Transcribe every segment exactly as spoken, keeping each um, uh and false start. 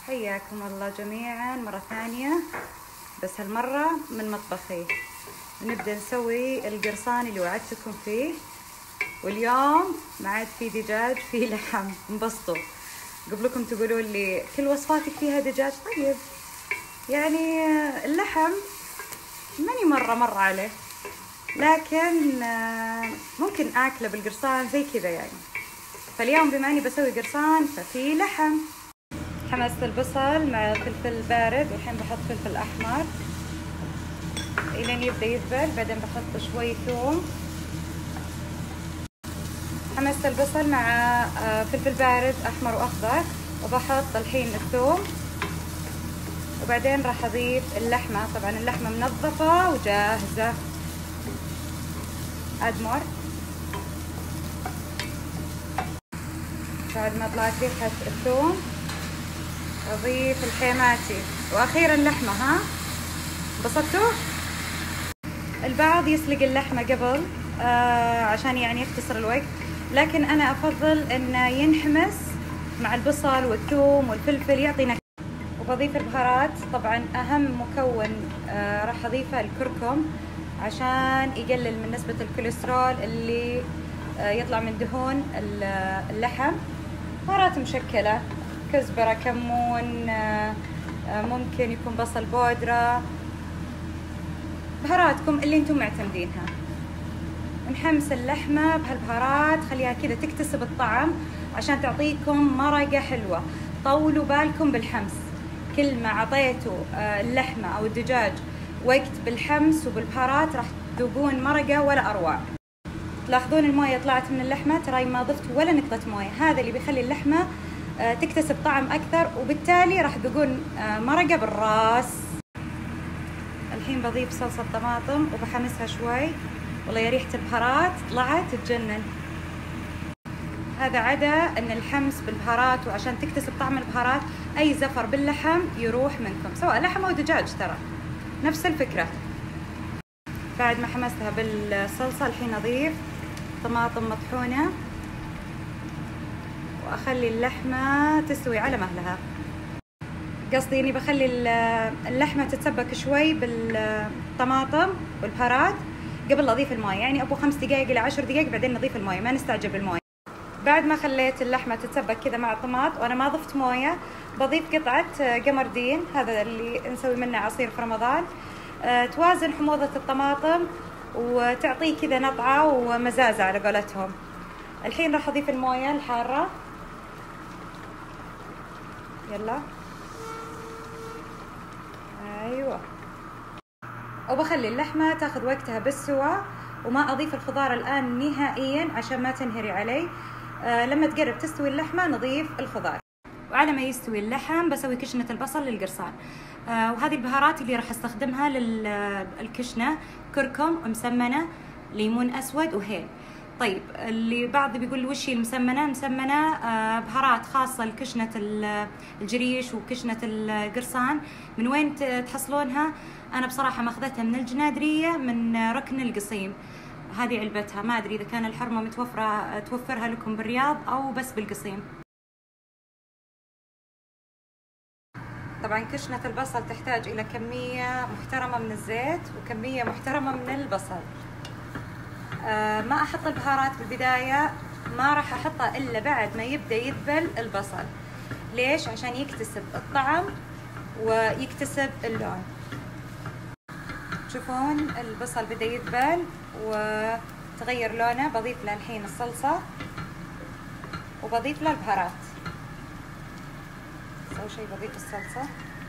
حياكم الله جميعا مرة ثانية، بس هالمرة من مطبخي. نبدأ نسوي القرصان اللي وعدتكم فيه، واليوم ما عاد في دجاج، في لحم. انبسطوا. قبلكم تقولون لي كل وصفاتك فيها دجاج، طيب يعني اللحم ماني مرة مرة عليه، لكن ممكن أكله بالقرصان زي كذا يعني. فاليوم بما أني بسوي قرصان ففي لحم. حمصت البصل مع فلفل بارد، والحين بحط فلفل أحمر إلين يبدأ يذبل، بعدين بحط شوي ثوم. حمصت البصل مع فلفل بارد أحمر وأخضر، وبحط الحين الثوم، وبعدين راح أضيف اللحمة. طبعا اللحمة منظفة وجاهزة. أدمر بعد ما طلعت ريحة الثوم أضيف الحيماتي، وأخيرا اللحمة. ها انبسطتوا؟ البعض يسلق اللحمة قبل آه عشان يعني يختصر الوقت، لكن أنا أفضل إنه ينحمس مع البصل والثوم والفلفل يعطي نكهة. وبضيف البهارات. طبعا أهم مكون آه راح أضيفه الكركم، عشان يقلل من نسبة الكوليسترول اللي آه يطلع من دهون اللحم. بهارات مشكلة، كزبرة، كمون، ممكن يكون بصل بودرة، بهاراتكم اللي انتم معتمدينها. نحمس اللحمة بهالبهارات، خليها كذا تكتسب الطعم عشان تعطيكم مرقة حلوة. طولوا بالكم بالحمس، كل ما عطيتوا اللحمة او الدجاج وقت بالحمس وبالبهارات راح تذوقون مرقة ولا اروع. تلاحظون الموية طلعت من اللحمة، تراي ما ضفت ولا نقطة موية. هذا اللي بيخلي اللحمة تكتسب طعم أكثر، وبالتالي راح تذوقون مرقة بالراس. الحين بضيف صلصة طماطم وبحمسها شوي. والله يا ريحة البهارات طلعت تجنن. هذا عدا أن الحمس بالبهارات، وعشان تكتسب طعم البهارات أي زفر باللحم يروح منكم، سواء لحم أو دجاج، ترى نفس الفكرة. بعد ما حمستها بالصلصة الحين أضيف طماطم مطحونة، وأخلي اللحمة تستوي على مهلها. قصدي إني بخلي اللحمة تتسبك شوي بالطماطم والبهارات قبل لا أضيف الماء، يعني أبو خمس دقائق إلى عشر دقائق بعدين نضيف الماء، ما نستعجل بالماء. بعد ما خليت اللحمة تتسبك كذا مع الطماط وأنا ما ضفت موية، بضيف قطعة قمردين، هذا اللي نسوي منه عصير في رمضان. أه توازن حموضة الطماطم وتعطيه كذا نطعة ومزازة على قولتهم. الحين راح أضيف الموية الحارة. يلا ايوه، وبخلي اللحمه تاخذ وقتها بالسوا، وما اضيف الخضار الان نهائيا عشان ما تنهري علي. آه لما تقرب تستوي اللحمه نضيف الخضار. وعلى ما يستوي اللحم بسوي كشنه البصل للقرصان. آه وهذه البهارات اللي راح استخدمها للكشنه: كركم، مسمنه، ليمون اسود، وهيل. طيب اللي بعض بيقول وش هي المسمنه؟ مسمنه آه بهارات خاصه لكشنه الجريش وكشنه القرصان. من وين تحصلونها؟ انا بصراحه ماخذتها من الجنادريه، من ركن القصيم. هذه علبتها، ما ادري اذا كان الحرمه متوفره توفرها لكم بالرياض او بس بالقصيم. طبعا كشنه البصل تحتاج الى كميه محترمه من الزيت وكميه محترمه من البصل. آه ما احط البهارات بالبدايه، ما راح احطها الا بعد ما يبدا يذبل البصل. ليش؟ عشان يكتسب الطعم ويكتسب اللون. تشوفون البصل بدا يذبل وتغير لونه. بضيف له الحين الصلصه وبضيف له البهارات. اول شيء بضيف الصلصه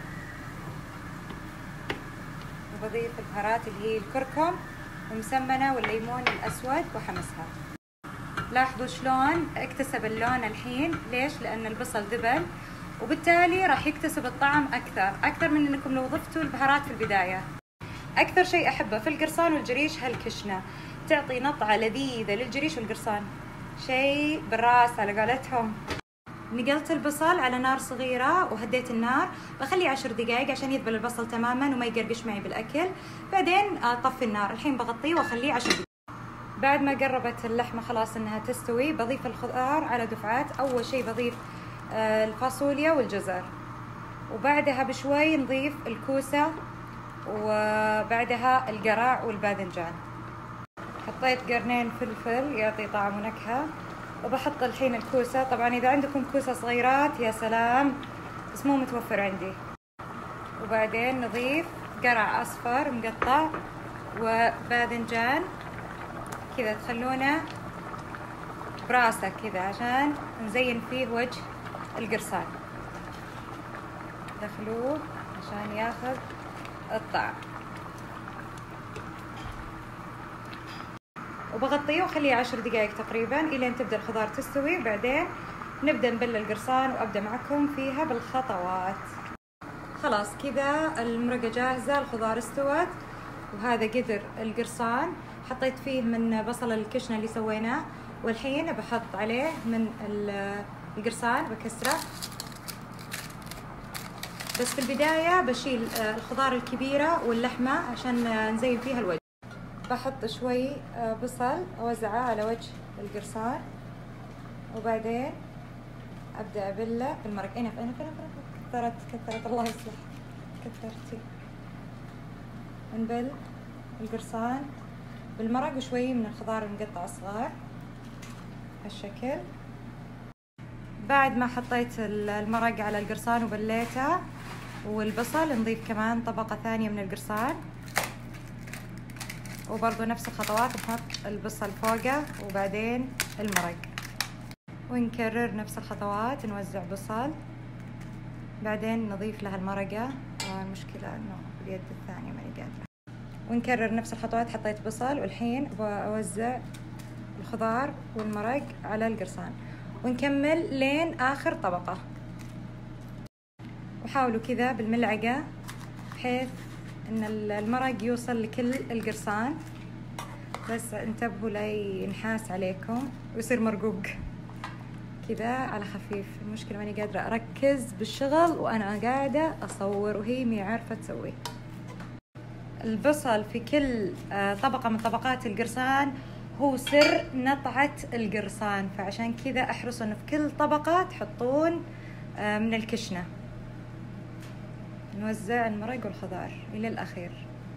وبضيف البهارات اللي هي الكركم ومسمنه والليمون الاسود وحمسها. لاحظوا شلون اكتسب اللون الحين. ليش؟ لان البصل ذبل، وبالتالي راح يكتسب الطعم اكثر اكثر من انكم لو ضفتوا البهارات في البدايه. اكثر شيء احبه في القرصان والجريش هالكشنه، تعطي نطعه لذيذه للجريش والقرصان، شيء بالراس على قولتهم. نقلت البصل على نار صغيرة وهديت النار، بخليه عشر دقائق عشان يذبل البصل تماما وما يقرقش معي بالأكل. بعدين أطفي النار. الحين بغطيه وأخليه عشر دقائق. بعد ما قربت اللحمة خلاص إنها تستوي، بضيف الخضار على دفعات. أول شيء بضيف الفاصوليا والجزر، وبعدها بشوي نضيف الكوسة وبعدها القرع والباذنجان. حطيت قرنين فلفل يعطي طعم ونكهة، وبحط الحين الكوسة. طبعا إذا عندكم كوسة صغيرات يا سلام، بس مو متوفر عندي. وبعدين نضيف قرع أصفر مقطع وباذنجان كذا، تخلونه براسه كذا عشان نزين فيه وجه القرصان. دخلوه عشان ياخذ الطعم، وبغطيه واخليه عشر دقائق تقريبا الين تبدا الخضار تستوي. بعدين نبدا نبل القرصان وابدا معكم فيها بالخطوات. خلاص كذا المرقة جاهزة، الخضار استوت، وهذا قدر القرصان حطيت فيه من بصل الكشنة اللي سويناه، والحين بحط عليه من القرصان بكسره. بس في البداية بشيل الخضار الكبيرة واللحمة عشان نزين فيها الوجه. بحط شوي بصل أوزعه على وجه القرصان، وبعدين أبدأ أبله بالمرق. أنا أنا أنا كثرت كثرت الله يصلح، كثرتي. نبل القرصان بالمرق وشوي من الخضار المقطع صغار هالشكل. بعد ما حطيت المرق على القرصان وبليته والبصل، نضيف كمان طبقة ثانية من القرصان، وبرضو نفس الخطوات، نحط البصل فوقه وبعدين المرق، ونكرر نفس الخطوات. نوزع بصل، بعدين نضيف لها المرقة. آه المشكلة انه باليد الثانية ماني قادرة. ونكرر نفس الخطوات. حطيت بصل، والحين بوزع الخضار والمرق على القرصان، ونكمل لين آخر طبقة. وحاولوا كذا بالملعقة بحيث ان المرق يوصل لكل القرصان، بس انتبهوا لا ينحاس عليكم ويصير مرقوق كذا على خفيف. المشكلة ماني قادرة أركز بالشغل وأنا قاعدة أصور وهي مي عارفة تسوي. البصل في كل طبقة من طبقات القرصان هو سر نطعة القرصان، فعشان كذا احرصوا انه في كل طبقة تحطون من الكشنة. نوزع المرق والخضار الى الاخير،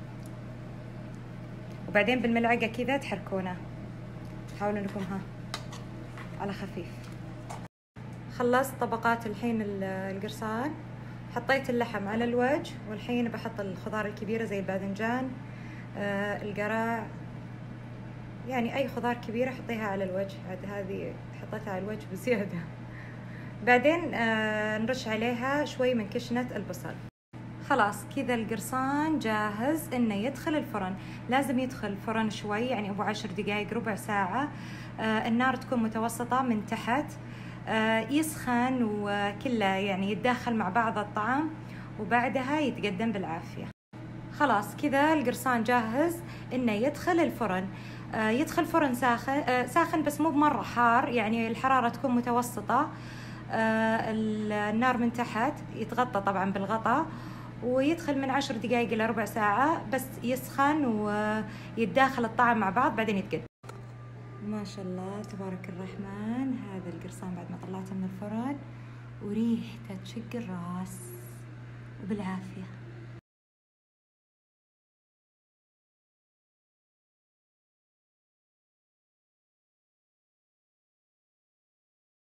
وبعدين بالملعقة كذا تحركونه. حاولوا انكم ها على خفيف. خلصت طبقات الحين القرصان، حطيت اللحم على الوجه، والحين بحط الخضار الكبيرة زي الباذنجان، القرع، يعني أي خضار كبيرة حطيها على الوجه. عاد هذه حطيتها على الوجه بزيادة. بعدين آه نرش عليها شوي من كشنة البصل. خلاص كذا القرصان جاهز إنه يدخل الفرن. لازم يدخل الفرن شوي، يعني أبو عشر دقايق ربع ساعة. آه النار تكون متوسطة من تحت، آه يسخن وكله يعني يتداخل مع بعض الطعام، وبعدها يتقدم بالعافية. خلاص كذا القرصان جاهز إنه يدخل الفرن. آه يدخل فرن ساخن، آه ساخن بس مو بمرة حار، يعني الحرارة تكون متوسطة. آه النار من تحت، يتغطى طبعا بالغطاء، ويدخل من عشر دقايق إلى ربع ساعة بس يسخن ويتداخل الطعم مع بعض، بعدين يتقدم. ما شاء الله تبارك الرحمن. هذا القرصان بعد ما طلعته من الفرن وريحته تشق الراس، وبالعافية.